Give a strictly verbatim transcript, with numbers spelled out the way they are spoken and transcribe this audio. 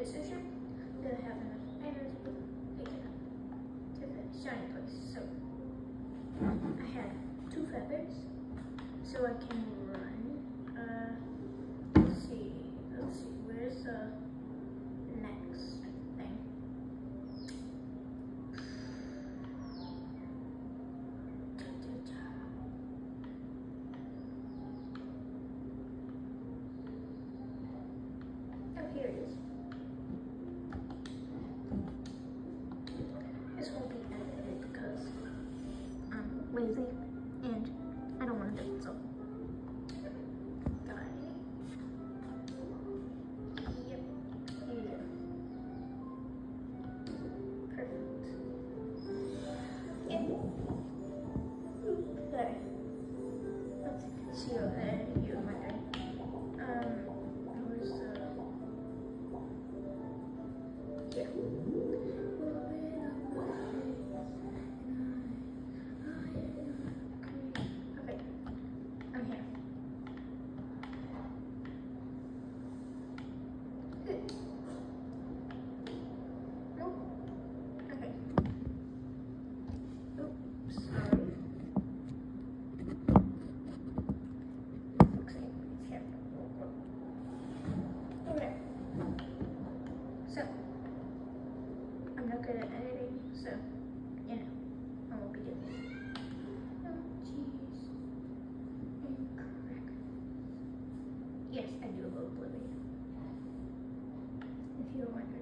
precision, that I have enough energy to take it up to the shiny place. So I have two feathers, so I can run. Uh, let's see, let's see, where's the next thing? Oh, here it is. This won't be edited because I'm lazy and I don't want to do it, so. Got it. Yep. Here you go. Perfect. Yeah. There. Let's see over there. You're wondering. Um, where's the. Yeah. Okay, I'm here. Nope. Okay. Oops, sorry. Fixing his hair. Okay. So, I'm not good at editing, so, you know, I won't be doing it. Oh, jeez. Incorrect. Yes, I do love Bluey. If you're wondering.